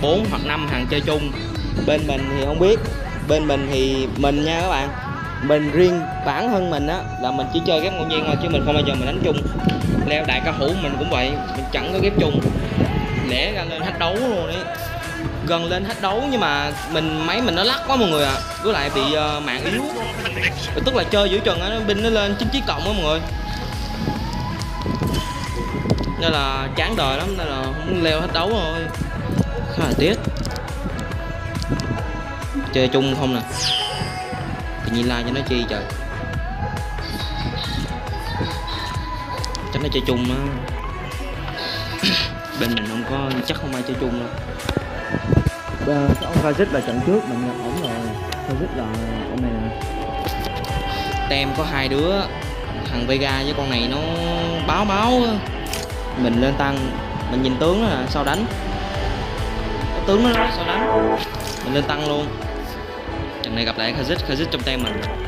4 hoặc 5 thằng chơi chung. Bên mình thì không biết, bên mình thì mình nha các bạn, mình riêng bản thân mình á là mình chỉ chơi ghép ngẫu nhiên thôi chứ mình không bao giờ mình đánh chung. Leo đại cao thủ mình cũng vậy, mình chẳng có ghép chung, lẽ ra lên hết đấu luôn đấy, gần lên hết đấu nhưng mà máy mình nó lắc quá mọi người ạ, với lại bị mạng yếu, tức là chơi giữa chừng á binh nó lên 9 cộng á mọi người, nên là chán đời lắm, nên là không leo hết đấu thôi, khá là tiếc. Chơi chung không nè, tự nhiên like cho nó chi trời, chắc nó chơi chung á. Bên mình không có, chắc không ai chơi chung đâu. Cái ông Khazit là trận trước mình gặp ổng rồi. Khazit là ông này nè. Tem có hai đứa, thằng Vega với con này nó báo mình lên tăng, mình nhìn tướng là sao đánh, cái tướng nó sao đánh, mình lên tăng luôn. Trận này gặp lại Khazit trong tem mình.